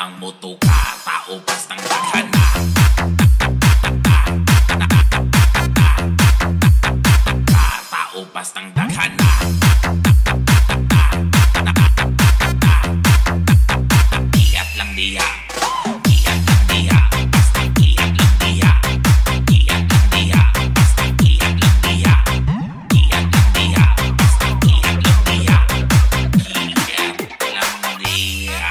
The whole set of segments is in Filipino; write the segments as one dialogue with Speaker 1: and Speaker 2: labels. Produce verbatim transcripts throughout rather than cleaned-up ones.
Speaker 1: ang motoka, tao bastang daghana. Tao bastang daghana. Iyat lang diha, iyat lang diha, basta iyat lang diha. Iyat lang diha, basta iyat lang diha. Iyat lang diha, basta iyat lang diha. Iyat lang diha.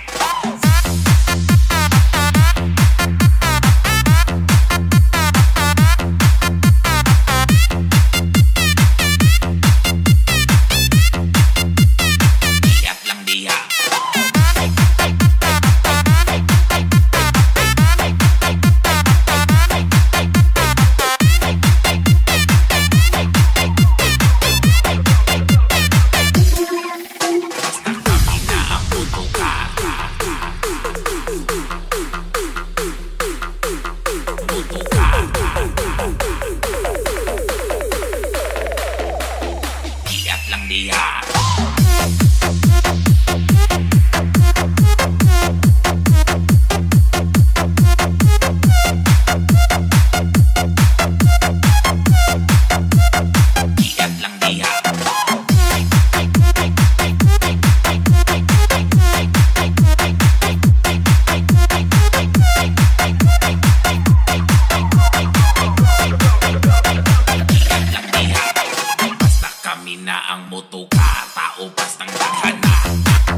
Speaker 1: Ang motoka, tao bastang daghana.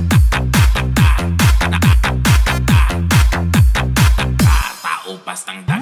Speaker 1: Tao bastang daghana.